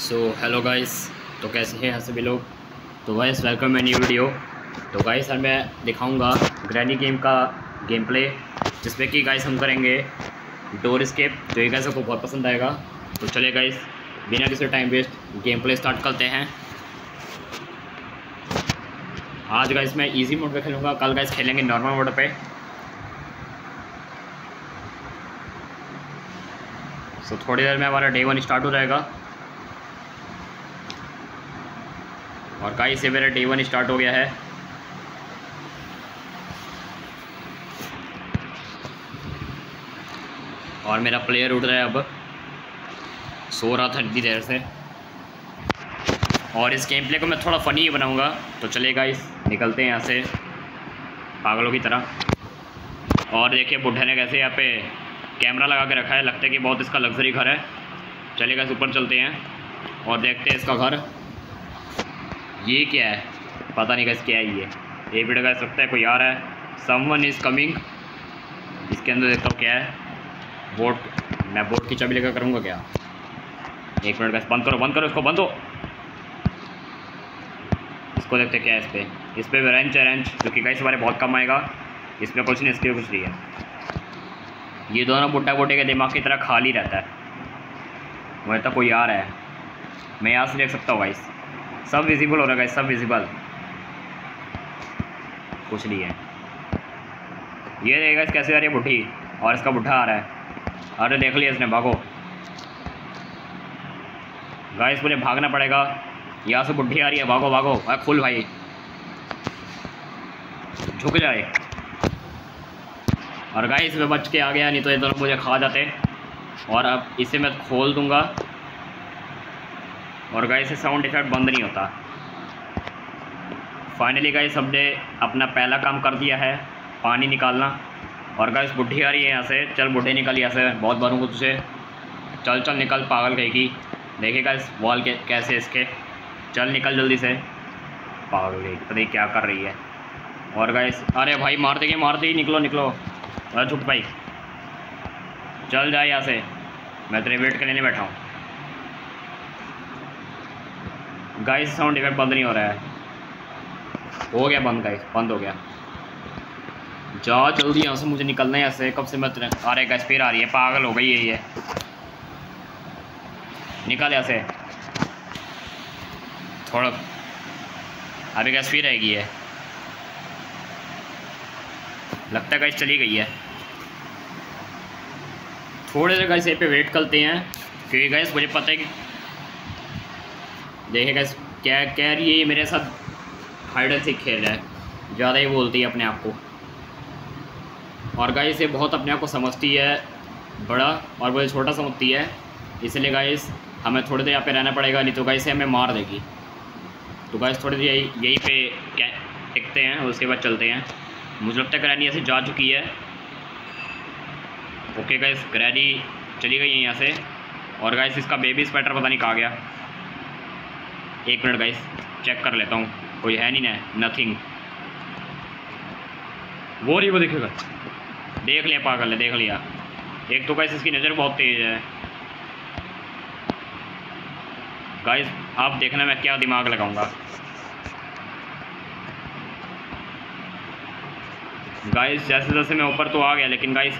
So hello guys. तो कैसे हैं सभी लोग। तो guys welcome my new video. तो गाइस आज मैं दिखाऊंगा ग्रैनी गेम का गेम प्ले, जिसमें कि गाइस हम करेंगे डोर एस्केप। तो ये गाइस आपको बहुत पसंद आएगा। तो चलिए गाइस बिना किसी time waste game play start करते हैं। आज गाइस मैं इजी मोड पे खेलूँगा, कल गाइस खेलेंगे नॉर्मल मोड पे। सो थोड़ी देर में हमारा डे 1 स्टार्ट हो जाएगा। और गाइस ये मेरा डे 1 स्टार्ट हो गया है। और मेरा प्लेयर उठ रहा है, अब सो रहा था इतनी देर से। और इस गेम प्ले को मैं थोड़ा फ़नी ही बनाऊंगा। तो चलिए गाइस निकलते हैं यहाँ से पागलों की तरह। और देखिए बुढ़े ने कैसे यहाँ पे कैमरा लगा के रखा है, लगता है कि बहुत इसका लग्जरी घर है। चलिए गाइस ऊपर चलते हैं और देखते हैं इसका घर। ये क्या है पता नहीं गाइस, क्या है ये वीडियो गाइस लगता है कोई आ रहा है। Someone is coming. इसके अंदर देखता हूँ क्या है। बोट, मैं बोट की चाबी लेकर करूँगा क्या। एक मिनट गाइस, बंद करो इसको, बंद हो। इसको देखते क्या है इस पर रेंच है, रेंच जो कि गाइस हमारे बहुत कम आएगा। इसमें कुछ नहीं, इसके कुछ नहीं है। ये दोनों बुड्ढा बुड्ढे के दिमाग की तरह खाली रहता है। मुझे तो कोई आ रहा है, मैं यहाँ से देख सकता हूँ गाइस। सब विजिबल हो रहा है गाइस, सब विजिबल। कुछ नहीं है। ये देखिए गाइस कैसे आ रही है बुढ़ी, और इसका बुढ़ा आ रहा है। अरे देख लिया इसने, भागो गाइस, मुझे भागना पड़ेगा। यहाँ से बुढ़ी आ रही है, भागो भागो। अरे खुल भाई, झुक जाए। और गाइस मैं बच के आ गया, नहीं तो ये दोनों मुझे खा जाते। और अब इसे मैं खोल दूंगा। और गाइस साउंड इफेक्ट बंद नहीं होता। फाइनली गाइस हमने अपना पहला काम कर दिया है, पानी निकालना। और गाइस बुढ़ी आ रही है यहाँ से। चल बुढ़े निकल यहाँ से, बहुत मारूंगा तुझे। चल चल निकल पागल कहेगी। देखिए गाइस वॉल के कैसे इसके। चल निकल जल्दी से, पागल कहेगी, पता नहीं क्या कर रही है। और गाइस अरे भाई मार देगी, निकलो निकलो। अरे झुक भाई, चल जाए यहाँ से, मैं तेरे वेट करने बैठा हूँ। गाइस साउंड इफेक्ट बंद नहीं हो रहा है। हो गया बंद गाइस, बंद हो गया। जा जल्दी यहाँ से, मुझे निकलना है यहाँ से। कब से मैं अरे गाइस फिर आ रही है, पागल हो गई है ये। निकल यहाँ से थोड़ा। अभी गाइस फिर आएगी है, लगता है गाइस चली गई है। थोड़े देर गाइस यहाँ पे वेट करते हैं, क्योंकि गाइस मुझे पता है कि देखिए गाइस क्या कह रही है मेरे साथ। हाइड एंड सीक खेल रहा है, ज़्यादा ही बोलती है अपने आप को। और गाइस ये बहुत अपने आप को समझती है बड़ा, और वो छोटा समझती है। इसलिए गाइस हमें थोड़ी देर यहाँ पे रहना पड़ेगा, नहीं तो गाइस हमें मार देगी। तो गाइस थोड़ी देर यहीं पे टिकते हैं, उसके बाद चलते हैं। मुझे लगता है ग्रैनी ऐसे जा चुकी है। ओके गाइस ग्रैनी चली गई है यहाँ से। और गाइस इसका बेबी स्वेटर पता नहीं कहाँ गया। एक मिनट गाइस चेक कर लेता हूँ, कोई है नहीं ना, नथिंग। वो रही, वो देखेगा, देख लिया पागल ने, देख लिया। एक तो गाइस इसकी नज़र बहुत तेज़ है। गाइस आप देखना मैं क्या दिमाग लगाऊंगा। गाइस जैसे जैसे मैं ऊपर तो आ गया, लेकिन गाइस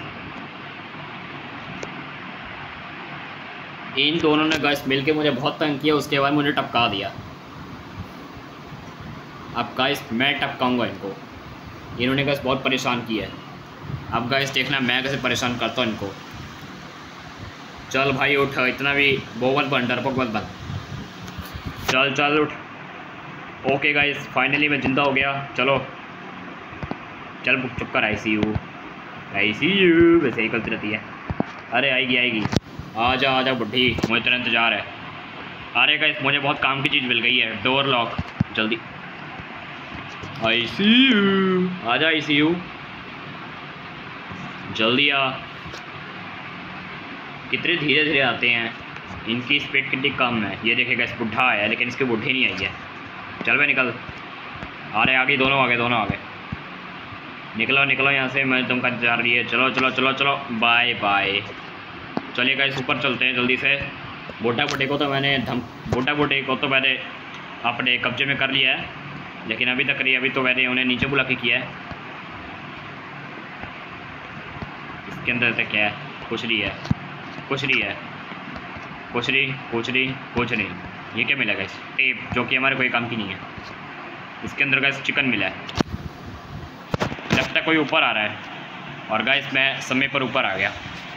इन दोनों ने गाइस मिलके मुझे बहुत तंग किया। उसके बाद मुझे टपका दिया। अब गाइस मैं टपकाऊंगा इनको। इन्होंने गाइस बहुत परेशान किया है। अब गाइस देखना मैं कैसे परेशान करता हूँ इनको। चल भाई उठ, इतना भी बोवल बन, डरपोक मत बन। चल चल उठ। ओके गाइस फाइनली मैं ज़िंदा हो गया। चलो चल चुप कर। ICU वैसे ही करती रहती है। अरे आएगी। आजा बुढ़ी, मुझे तेरा इंतज़ार है। अरे गाइस मुझे बहुत काम की चीज़ मिल गई है, डोर लॉक। जल्दी ICU, आजा ICU, जल्दी आ। कितने धीरे धीरे आते हैं, इनकी स्पीड कितनी कम है। ये देखेगा इस बुढ़ा है, लेकिन इसकी बुढ़ी नहीं आई है। चल भाई निकल। अरे आगे दोनों आ गए। निकलो यहाँ से, मैं तुमका इंतजार रही है। चलो बाय बाय। चलिए गाइस ऊपर चलते हैं जल्दी से। बोटा बोटे को तो मैंने अपने कब्जे में कर लिया है, लेकिन अभी तक नहीं। अभी तो मैंने उन्हें नीचे बुला के किया है। इसके अंदर तक क्या है? कुछ नहीं है, कुछ नहीं है, कुछ नहीं, कुछ नहीं, कुछ नहीं। ये क्या मिला गाइस? टेप, जो कि हमारे कोई काम की नहीं है। इसके अंदर गाइस चिकन मिला है, लगता है कोई ऊपर आ रहा है। और गाइस मैं समय पर ऊपर आ गया।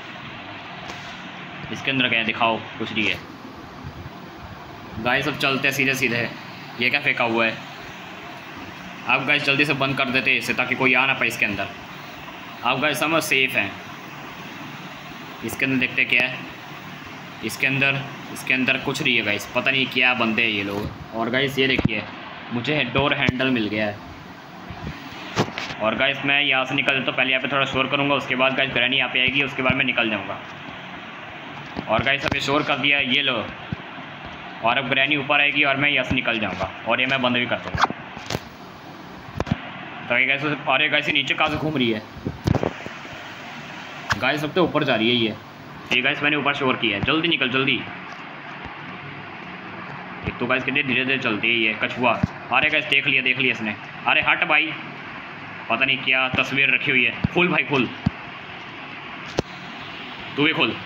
इसके अंदर क्या दिखाओ? कुछ नहीं है गाइस। अब चलते हैं सीधे सीधे। ये क्या फेंका हुआ है? अब गाइस जल्दी से बंद कर देते हैं इसे, ताकि कोई आ ना पाए इसके अंदर। अब गाइस हम सेफ हैं। इसके अंदर देखते क्या है। इसके अंदर कुछ नहीं है गाइस, पता नहीं क्या बंदे हैं ये लोग। और गाइस ये देखिए, मुझे डोर हैंडल मिल गया है। और गाइस मैं यहाँ से निकल तो पहले यहाँ पे थोड़ा शोर करूँगा, उसके बाद गाइस ग्रैनी यहाँ पे आएगी, उसके बाद मैं निकल जाऊँगा। और गाइस अभी शोर कर दिया, ये लो। और अब ग्रैनी ऊपर आएगी और मैं यहाँ से निकल जाऊँगा, और ये मैं बंद भी कर दूँगा। तो ये गाइस, अरे गाइस ये नीचे कहाँ से घूम रही है? गाइस अब तो ऊपर जा रही है ये। ठीक गाइस, मैंने ऊपर शोर किया है। जल्दी निकल जल्दी। एक तो गाइस कितने धीरे धीरे चलती है ये कछुआ। अरे गाइस देख लिया इसने। अरे हट भाई, पता नहीं क्या तस्वीर रखी हुई है। खुल भाई खुल, तू भी खुल।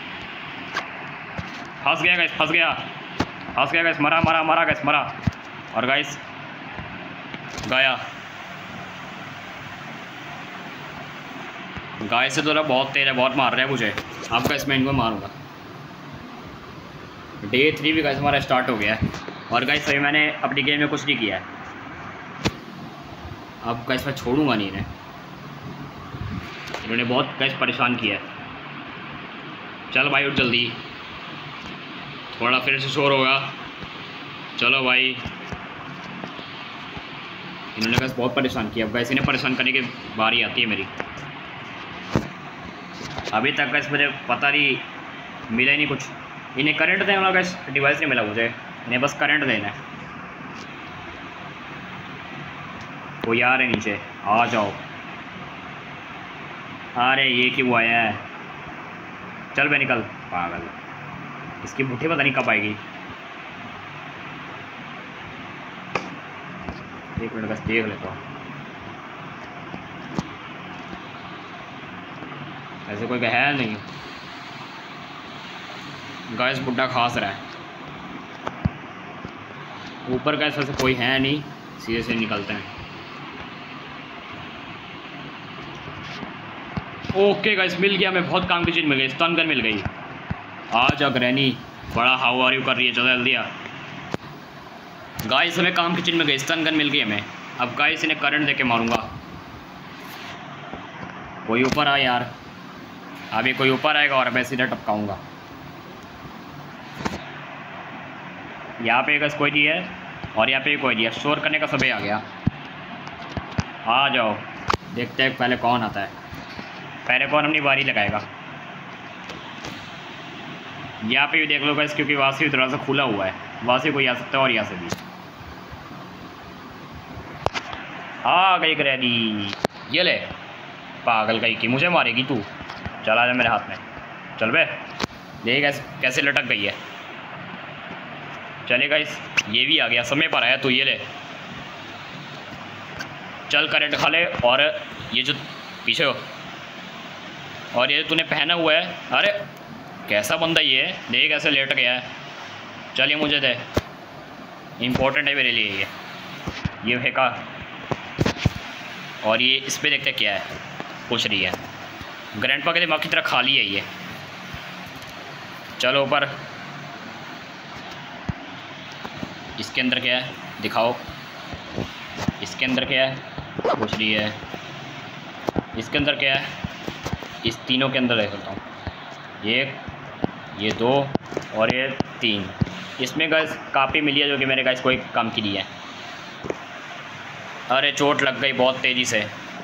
फंस गया गाइस, फंस गया गाइस। मरा गाइस, मरा। और गाइस गया। गाइस से तो बहुत तेज है, बहुत मार रहा है मुझे। अब गाइस मैं इनको मारूंगा। डे 3 भी गाइस हमारा स्टार्ट हो गया है। और गाइस अभी मैंने अपनी गेम में कुछ नहीं किया है। अब गाइस मैं छोड़ूंगा नहीं इन्हें, इन्होंने बहुत गाइस परेशान किया है। चल भाई उठ जल्दी, थोड़ा फिर से शोर होगा। चलो भाई, इन्होंने गाइस बहुत परेशान किया। अब गाइस इन्हें परेशान करने की बारी आती है मेरी। अभी तक गाइस मुझे पता नहीं मिला ही नहीं कुछ। इन्हें करंट देने वाला गाइस डिवाइस नहीं मिला मुझे, इन्हें बस करंट देना है। कोई आ रहे नीचे, आ जाओ। अरे ये क्यों आया है? चल बे निकल पागल, इसकी बुढ़ी पता नहीं कब आएगी। एक मिनट बस देख लेता हूँ। ऐसे कोई है नहीं गाइस, बुड्ढा खास रहा है ऊपर। गाइस वैसे कोई है नहीं, सीधे से निकलते हैं। ओके गाइस मिल गया, मैं बहुत काम की चीज़ मिल गई। स्टन गन मिल गई। आ जा ग्रैनी, बड़ा हाउ आर यू कर रही है, चलो जल्दी आ। गाइस हमें काम की चीज़ मिल गई, स्टन गन मिल गई हमें। अब गाइस इन्हें करंट देके मारूंगा। कोई ऊपर आ यार, अभी कोई ऊपर आएगा और मैं सीधा टपकाऊंगा। यहाँ पे गाइस कोई नहीं है, और यहाँ पे कोई नहीं है। शोर करने का समय आ गया। आ जाओ, देखते हैं पहले कौन आता है। पहले कौन अपनी बारी लगाएगा। यहाँ पे भी देख लो गाइस, क्योंकि वहाँ से भी दरवाज़ा खुला हुआ है, वहाँ से कोई आ सकता है और यहाँ से भी। आ गई ग्रैनी, ये ले। पागल गई कि मुझे मारेगी तू। चला जा मेरे हाथ में, चल बे। देख गाइस कैसे लटक गई है। चले गाइस, ये भी आ गया, समय पर आया। तो ये ले, चल करंट खा ले। और ये जो पीछे हो, और ये तूने पहना हुआ है, अरे कैसा बंदा ये है, देख कैसे लेट गया है। चलिए मुझे दे, इम्पोर्टेंट है मेरे लिए ये फेंका। और ये इस पर देखते क्या है, कुछ नहीं है। ग्रैंडपा के दिमाग की तरह खाली है ये। चलो ऊपर, इसके अंदर क्या है दिखाओ। इसके अंदर क्या है, कुछ नहीं है। इसके अंदर क्या है, इस तीनों के अंदर देख सकता हूँ। ये 2 और ये 3। इसमें गाइस काफ़ी मिली है, जो कि मेरे गाइस कोई काम की नहीं है। अरे चोट लग गई बहुत तेज़ी से।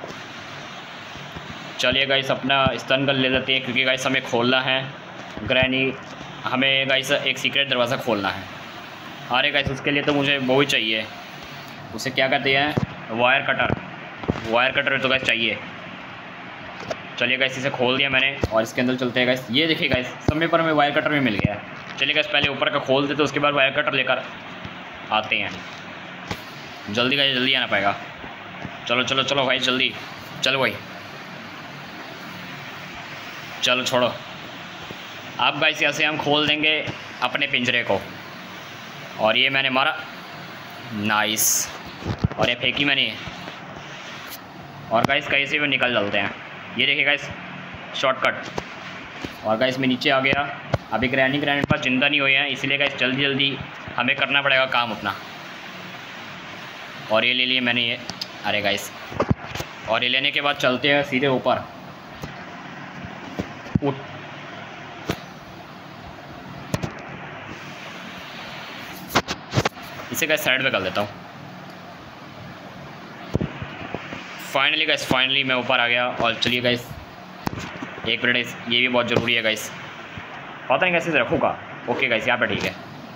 चलिए गाइस अपना स्टन गन ले लेते हैं, क्योंकि गाइस हमें खोलना है ग्रैनी, हमें गाइस एक सीक्रेट दरवाज़ा खोलना है। अरे गाइस उसके लिए तो मुझे वो ही चाहिए, उसे क्या कहते हैं, वायर कटर। वायर कटर तो गाइस चाहिए। चलिए गाइस इसे खोल दिया मैंने और इसके अंदर चलते हैं गाइस। ये देखिए गाइस समय पर हमें वायर कटर भी मिल गया है। चलिए गाइस पहले ऊपर का खोल देते, उसके बाद वायर कटर लेकर आते हैं। जल्दी गाइस जल्दी आना पाएगा। चलो चलो चलो भाई जल्दी चलो भाई, चलो छोड़ो। अब गाइस यहाँ से हम खोल देंगे अपने पिंजरे को। और ये मैंने मारा, नाइस। और ये फेंकी मैंने, और गाइस कहीं से भी निकल चलते हैं। ये देखिए गाइस शॉर्टकट। और गाइस मैं नीचे आ गया। अभी ग्रैनी के पास ज़िंदा नहीं हुए हैं, इसलिए गाइस जल्दी जल्दी हमें करना पड़ेगा काम अपना। और ये ले लिए मैंने ये, अरे गाइस, और ये लेने के बाद चलते हैं सीधे ऊपर। उठ, इसे गाइस साइड पे कर देता हूँ। फाइनली गाइस फाइनली मैं ऊपर आ गया। और चलिए गाइस एक मिनट, ये भी बहुत ज़रूरी है गाइस, पता नहीं कैसे रखूँगा। ओके गाइस यहाँ पे ठीक है।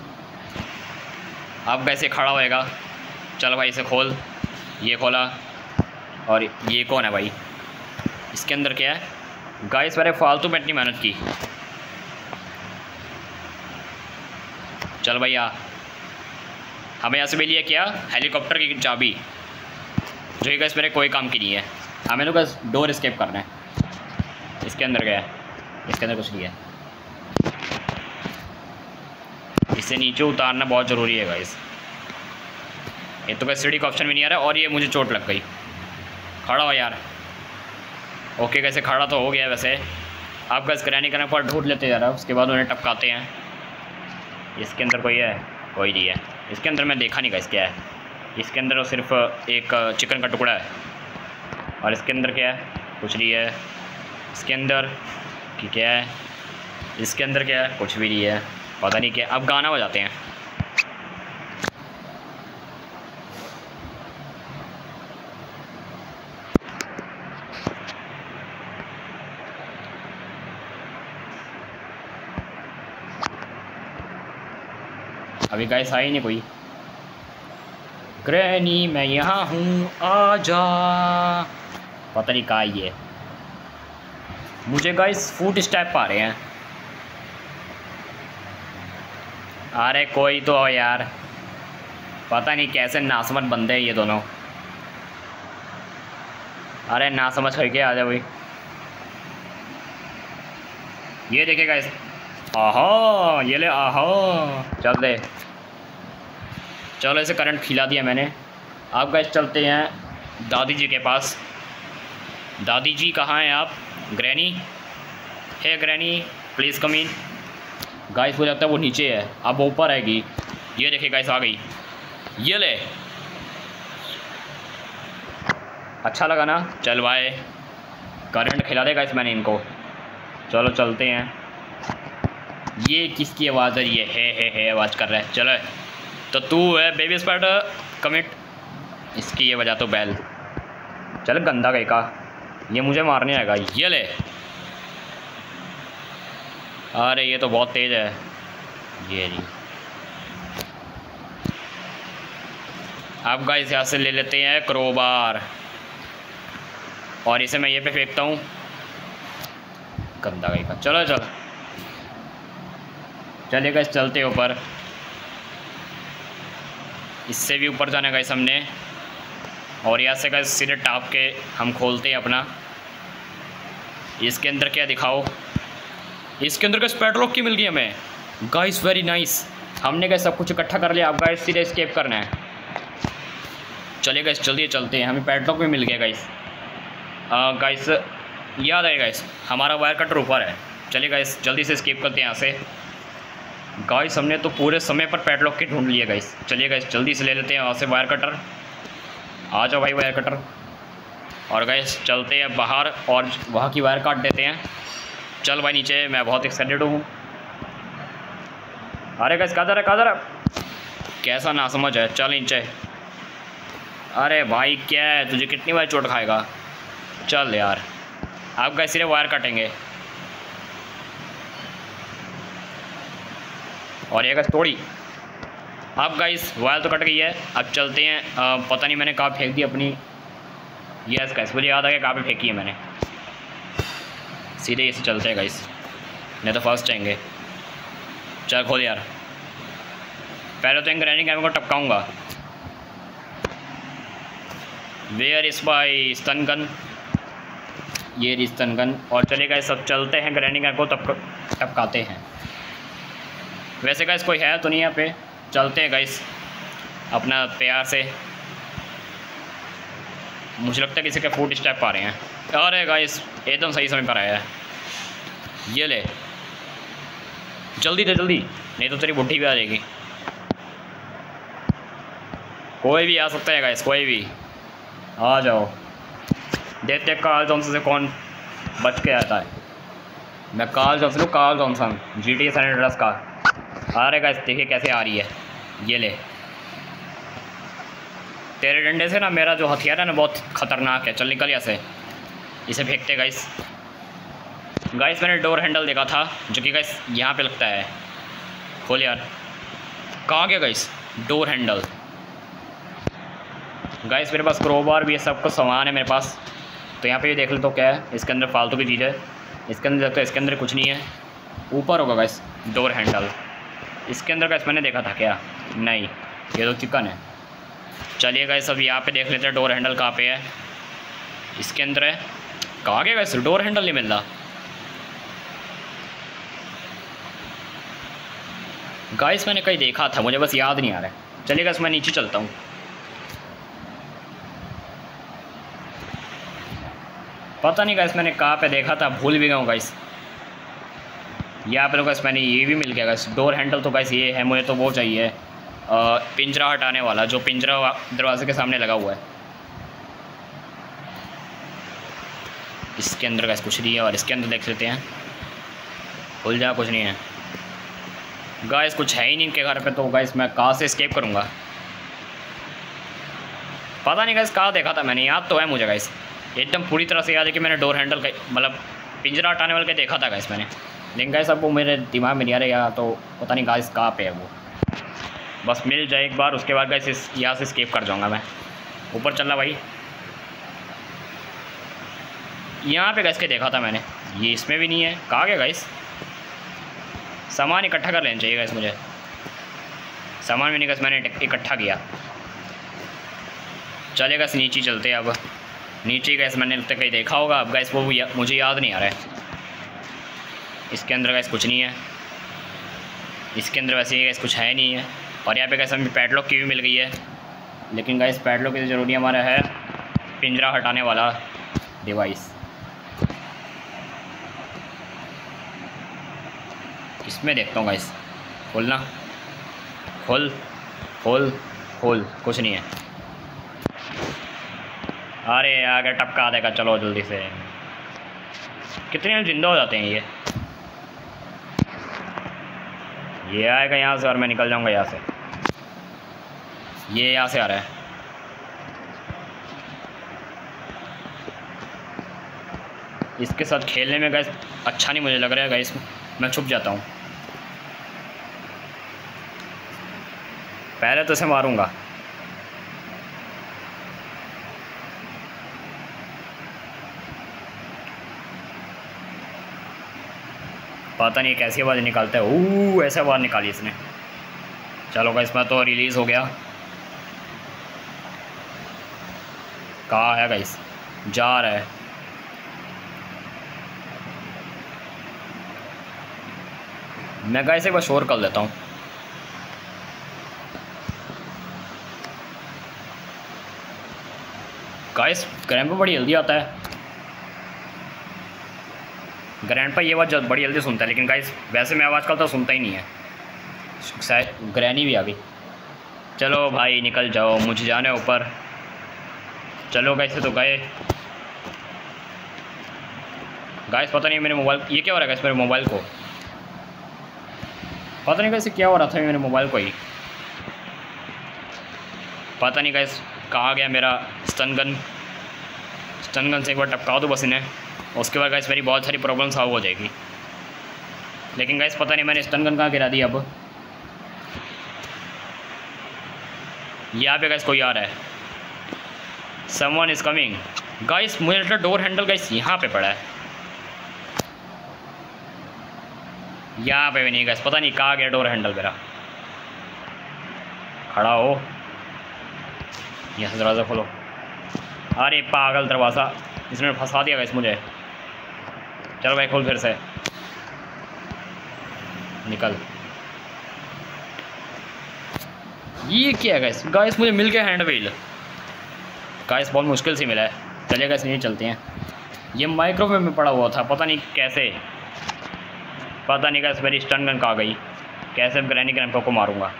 अब गाइस ये खड़ा होएगा। चलो भाई इसे खोल। ये खोला। और ये कौन है भाई, इसके अंदर क्या है गाइस? मैंने फालतू में इतनी मेहनत की। चल भैया, हमें यहाँ से मिली है क्या, हेलीकॉप्टर की चाबी, जो गाइस मेरे कोई काम की नहीं है। हमें तो बस डोर एस्केप करना है। इसके अंदर क्या है? इसके अंदर कुछ नहीं है। इसे नीचे उतारना बहुत ज़रूरी है गाइस। ये तो गाइस सीढ़ी का ऑप्शन भी नहीं आ रहा। और ये मुझे चोट लग गई। खड़ा हो यार। ओके कैसे खड़ा तो हो गया वैसे। आप गाइस ग्रैनी करने पर ढूंढ लेते जा रहा, उसके बाद उन्हें टपकाते हैं। इसके अंदर कोई है? कोई नहीं है। इसके अंदर मैं देखा नहीं गाइस क्या है। इसके अंदर सिर्फ एक चिकन का टुकड़ा है। और इसके अंदर क्या है? कुछ नहीं है। इसके अंदर कि क्या है? इसके अंदर क्या है? कुछ भी नहीं है, पता नहीं क्या। अब गाना बजाते हैं। अभी गाइस आई नहीं कोई। ग्रैनी मैं यहाँ हूँ आजा। पता नहीं कहाँ ये। मुझे गाइस फुट स्टेप आ रहे हैं। अरे कोई तो यार, पता नहीं कैसे नासमझ बंदे हैं ये दोनों। अरे नासमझ करके आ जा भाई। ये देखिए गाइस, आहा ये ले, आहा चल दे। चलो इसे करंट खिला दिया मैंने। अब गाइस चलते हैं दादी जी के पास। दादी जी कहाँ हैं आप? Granny, hey granny please come in. Guys मुझे लगता है वो नीचे है, अब वो ऊपर आएगी। ये देखिए गाइस आ गई। ये ले, अच्छा लगा ना? चल भाई करंट खिला दे गाइस मैंने इनको। चलो चलते हैं। ये किसकी आवाज़ है? ये है आवाज़ कर रहा है। चलो तो तू है बेबी स्पाइडर कमिट। इसकी ये वजह तो बैल। चल गंदा गई का, ये मुझे मारने आएगा। ये ले, अरे ये तो बहुत तेज़ है। ये जी अब गाइस यहाँ से ले लेते हैं क्रोबार। और इसे मैं ये पे फेंकता हूँ। गंदा गई का। चलो चलो चलिए गाइस चलते ऊपर। इससे भी ऊपर जाना गाइस हमने। और यहाँ से गाइस सीधे टाप के हम खोलते हैं अपना। इसके अंदर क्या दिखाओ? इसके अंदर गाइस पेट्रोल की मिल गई हमें गाइस, वेरी नाइस। हमने गाइस सब कुछ इकट्ठा कर लिया। अब गाइस सीधे एस्केप करना है। चलिए गाइस जल्दी चलते हैं। हमें पेट्रोल भी मिल गया गाइस। गाइस याद है गाइस, हमारा वायर कटर ऊपर है। चलिए गाइस जल्दी से एस्केप करते हैं यहाँ से। गाइस हमने तो पूरे समय पर पेडलॉक के ढूंढ लिए गाइस। चलिए गाइस जल्दी से ले लेते हैं वहाँ से वायर कटर। आ जाओ भाई वायर कटर। और गाइस चलते हैं बाहर और वहाँ की वायर काट देते हैं। चल भाई नीचे, मैं बहुत एक्साइटेड हूँ। अरे गाइस कहाँ जा रहा? कैसा ना समझ है। चल नीचे। अरे भाई क्या है, तुझे कितनी बार चोट खाएगा? चल यार अब गाइस सिर्फ वायर काटेंगे। और ये गाइस तोड़ी। अब गाइस वायर तो कट गई है। अब चलते हैं। पता नहीं मैंने कहाँ फेंक दी अपनी। यस गाइस मुझे याद आ गया कहाँ पे फेंकी है मैंने। सीधे इसे चलते हैं गाइस, नहीं तो फर्स्ट जाएंगे। चल खोल यार, पहले तो इन ग्रैनी कैमरे को टपकाऊंगा। Where is my stun gun, ये स्टन गन। और चलिए गाइस सब चलते हैं ग्रैनी कैमरे को टपकाते हैं। वैसे गाइस कोई है तो नहीं यहाँ पे, चलते हैं गाइस अपना प्यार से। मुझे लगता है किसी के फुट स्टेप आ रहे हैं। अरे गाइस एकदम सही समय पर आया है, ये ले जल्दी दे जल्दी, नहीं तो तेरी बुढ़ी भी आ जाएगी। कोई भी आ सकता है गाइस, कोई भी आ जाओ। देखते कार्ल जॉनसन से कौन बच के आता है। मैं कार्ल जॉनसन हूँ, Carl Johnson GTA San Andreas का। अरे गाइस देखिए कैसे आ रही है, ये ले। तेरे डंडे से ना मेरा जो हथियार है ना बहुत ख़तरनाक है। चल निकल यहाँ से, इसे फेंकते गाइस। गाइस मैंने डोर हैंडल देखा था जो कि गाइस यहाँ पे लगता है। खोल यार, कहाँ गया गाइस डोर हैंडल। गाइस मेरे पास क्रोबार भी है, सब कुछ सामान है मेरे पास। तो यहाँ पे ये देख लो तो क्या है, इसके अंदर फालतू की चीज़ है। इसके अंदर देखते इसके अंदर कुछ नहीं है। ऊपर होगा गाइस डोर हैंडल, इसके अंदर गाइस मैंने देखा था क्या, नहीं ये तो चिकन है। चलिए गाइस अब यहाँ पे देख लेते हैं डोर हैंडल कहाँ पे है। इसके अंदर है, कहाँ गया गाइस डोर हैंडल नहीं मिल रहा। गाइस मैंने कहीं देखा था, मुझे बस याद नहीं आ रहा है। चलिए गाइस मैं नीचे चलता हूँ। पता नहीं गाइस मैंने कहाँ पे देखा था, भूल भी गया हूँ गाइस। यहाँ पे तो गाइस मैंने ये भी मिल गया गाइस डोर हैंडल। तो गाइस ये है, मुझे तो वो चाहिए पिंजरा हटाने वाला, जो पिंजरा दरवाजे के सामने लगा हुआ है। इसके अंदर गाइस कुछ नहीं है, और इसके अंदर देख लेते हैं। खुल जा, कुछ नहीं है गाइस, कुछ है ही नहीं इनके घर पे। तो गाइस मैं कहाँ से एस्केप करूँगा, पता नहीं गाइस कहाँ देखा था मैंने। याद तो है मुझे गाइस, एकदम पूरी तरह से याद है कि मैंने डोर हैंडल का मतलब पिंजरा हटाने वाले का देखा था गाइस मैंने। लेकिन गाइस अब वो मेरे दिमाग में नहीं आ रहा, या तो पता नहीं गाइस कहाँ पे है वो। बस मिल जाए एक बार, उसके बाद गाइस यहाँ से एस्केप कर जाऊँगा मैं। ऊपर चलना भाई, यहाँ पे गाइस के देखा था मैंने, ये इसमें भी नहीं है। कहाँ गया गाइस, सामान इकट्ठा कर लेना चाहिए गाइस मुझे। सामान भी नहीं गाइस मैंने इकट्ठा किया। चले गाइस नीचे चलते हैं अब। नीचे गाइस मैंने लगता है कहीं देखा होगा, अब गाइस वो मुझे याद नहीं आ रहा है। इसके अंदर गाइस कुछ नहीं है, इसके अंदर वैसे ही गाइस कुछ है नहीं है। और यहाँ पे गाइस हमें पैडलॉक की भी मिल गई है। लेकिन गाइस पैडलॉक की ज़रूरी हमारा है पिंजरा हटाने वाला डिवाइस। इसमें देखता हूँ गाइस, खोलना, खोल खोल खोल, कुछ नहीं है। अरे आगे टपका देगा, चलो जल्दी से। कितने जिंदा हो जाते हैं ये आएगा यहाँ से और मैं निकल जाऊँगा यहाँ से। ये यहाँ से आ रहा है, इसके साथ खेलने में गाइस अच्छा नहीं मुझे लग रहा है गाइस। मैं छुप जाता हूँ, पहले तो इसे मारूंगा। पता नहीं कैसी आवाज़ निकालता है। ओह ऐसे आवाज़ निकाली इसने। चलो गाइस मैं तो रिलीज़ हो गया। कहाँ है गाइस, जा रहा है। मैं गाइस एक बार शोर कर लेता हूँ। गाइस ग्रैंडपा बड़ी जल्दी आता है। ग्रैंडपा ये आवाज़ बड़ी जल्दी सुनता है, लेकिन गाइस वैसे मैं आवाज़ करता तो सुनता ही नहीं है। शायद ग्रैनी भी आ गई। चलो भाई निकल जाओ, मुझे जाना है ऊपर। चलो गाइस से तो गए। गाइस पता नहीं मेरे मोबाइल, ये क्या हो रहा है गाइस मेरे मोबाइल को, पता नहीं कैसे क्या हो रहा था मेरे मोबाइल को ही। पता नहीं गाइस कहाँ गया मेरा स्टन गन। स्टन गन से एक बार टपकाओ तो बस इन्हें, उसके बाद गाइस मेरी बहुत सारी प्रॉब्लम सॉल्व हो जाएगी। लेकिन गाइस पता नहीं मैंने स्टन गन कहाँ गिरा दी। अब यहाँ पे गाइस कोई आ रहा है, समवन इज़ कमिंग। गाइस मुझे लगता है डोर हैंडल गाइस यहाँ पे पड़ा है। यहाँ पे भी नहीं गैस, पता नहीं कहाँ गया डोर हैंडल मेरा। खड़ा हो, यहाँ से दरवाज़ा खोलो। अरे पागल दरवाज़ा, इसने फंसा दिया गैस मुझे। चलो भाई खोल फिर से, निकल। ये क्या है गैस? गाइस मुझे मिल गया हैंड व्हील। गाइस बहुत मुश्किल से मिला है। चलिए गैस नहीं चलते हैं। ये माइक्रोवेव में पड़ा हुआ था, पता नहीं कैसे, पता नहीं गैस मेरी स्टन गन कहाँ गई। कैसे ग्रैनी ग्रैंडपा को मारूंगा।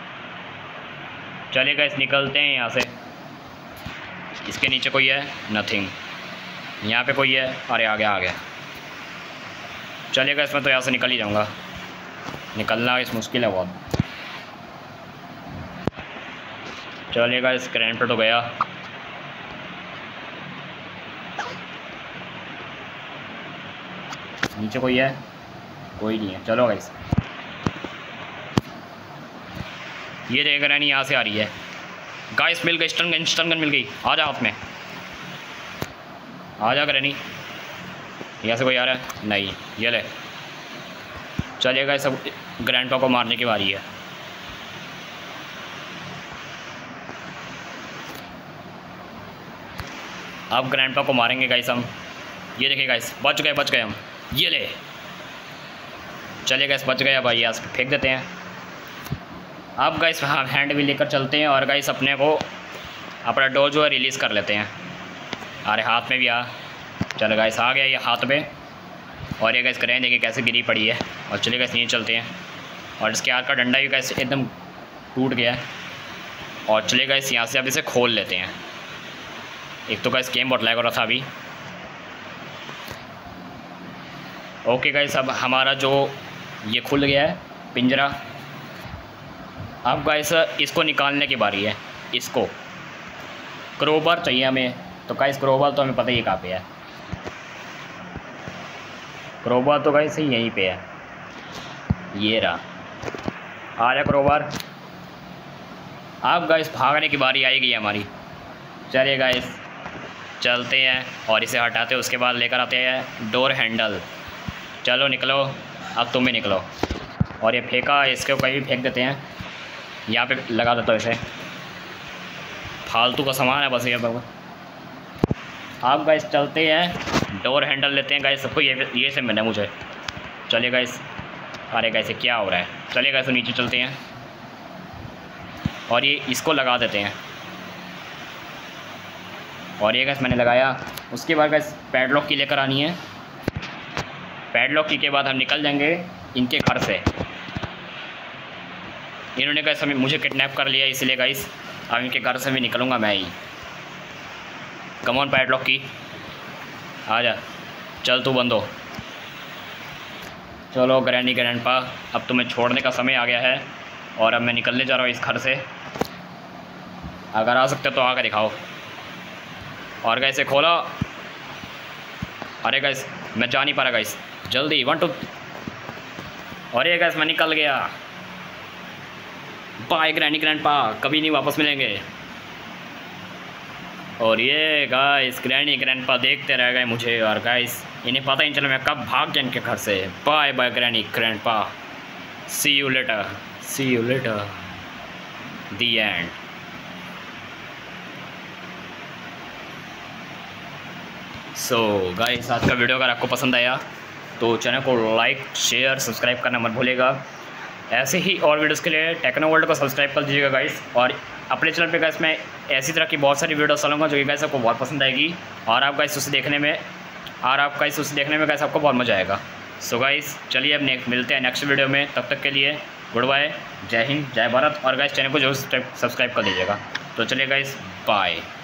चलिए गैस निकलते हैं यहाँ से। इसके नीचे कोई है? नथिंग। यहाँ पे कोई है? अरे आ गया। चलिए गैस मैं तो यहाँ से निकल ही जाऊँगा। निकलना इस मुश्किल है बहुत। चलिएगा, इस ग्रैंड पे तो गया। नीचे कोई है? कोई नहीं है। चलो गाइस, ये देख रहे हैं यहाँ से आ रही है। गाइस मिल गई स्टन गन मिल गई। आ जा हाथ में, आ जा ग्रैनी। यहाँ से कोई आ रहा है? नहीं, ये ले। चलिए गाइस सब ग्रैंडपा को मारने की बारी है। अब ग्रैंडपा को मारेंगे गाइस हम। ये देखिए गाइस, बच गए हम। ये ले। चलिए गाइस बच गए। अब आइए यहाँ से फेंक देते हैं। अब गाइस हाँ हैंड भी लेकर चलते हैं और गाइस अपने को अपना डोर जो है रिलीज़ कर लेते हैं। अरे हाथ में भी आ। चलो गाइस आ गया ये हाथ में। और ये गाइस करें देखिए कैसे गिरी पड़ी है। और चलिए गाइस नीचे चलते हैं। और इसके हाथ का डंडा भी गाइस एकदम टूट गया है। और चलिए गाइस यहाँ से अब इसे खोल लेते हैं। एक तो गाइस गेम बहुत लैग हो रहा था अभी। ओके गाइस अब हमारा जो ये खुल गया है पिंजरा। अब गाइस इसको निकालने की बारी है। इसको क्रोबार चाहिए हमें। तो गाइस क्रोबार तो हमें पता ही कहाँ पे है। क्रोबार तो गाइस यहीं पे है। ये रहा, आ रहा क्रोबार। अब गाइस भागने की बारी आएगी हमारी। चलिए गाइस चलते हैं और इसे हटाते हैं। उसके बाद लेकर आते हैं डोर हैंडल। चलो निकलो, अब तुम भी निकलो। और ये फेंका, इसके कहीं भी फेंक देते हैं। यहाँ पे लगा देता हूँ इसे। फालतू का सामान है बस ये। अब गाइस चलते हैं, डोर हैंडल लेते हैं गाइस। सबको ये से मिला मुझे। चलिए गाइस। अरे गाइस क्या हो रहा है? चलिए गाइस नीचे चलते हैं और ये इसको लगा देते हैं। और ये गाइस मैंने लगाया। उसके बाद गाइस पैडलॉक की लेकर आनी है। पैडलॉक की के बाद हम निकल जाएंगे इनके घर से। इन्होंने गाइस मुझे किडनैप कर लिया, इसलिए गाइस अब इनके घर से भी निकलूँगा मैं ही। कम ऑन पैडलॉक की, आ जा। चल तू बंद हो। चलो ग्रैनी ग्रैंडपा, अब तुम्हें छोड़ने का समय आ गया है। और अब मैं निकलने जा रहा हूँ इस घर से। अगर आ सकते तो आकर दिखाओ। और गाइस से खोलो। अरे गाइस मैं जा नहीं पा रहा गाइस, जल्दी 1 2। और ये गाइस मैं निकल गया। बाय ग्रैनी ग्रैंडपा, कभी नहीं वापस मिलेंगे। और ये गाइस ग्रैनी ग्रैंडपा देखते रह गए मुझे। और गाइस इन्हें पता ही नहीं चला मैं कब भाग गया इनके घर से। Bye bye granny grandpa, see you later, the end. So guys आज का वीडियो अगर आपको पसंद आया तो चैनल को लाइक शेयर सब्सक्राइब करना मत भूलिएगा। ऐसे ही और वीडियोस के लिए टेक्नो वर्ल्ड को सब्सक्राइब कर दीजिएगा गाइस। और अपने चैनल पे गाइस मैं ऐसी तरह की बहुत सारी वीडियोस डालूंगा जो कि गाइस आपको बहुत पसंद आएगी। और आप गाइस उसे देखने में गाइस आपको बहुत मज़ा आएगा। सो गाइस चलिए अब मिलते हैं नेक्स्ट वीडियो में। तब तक के लिए गुड बाय, जय हिंद, जय भारत। और गाइस चैनल को जरूर सब्सक्राइब कर दीजिएगा। तो चलिए गाइस बाय।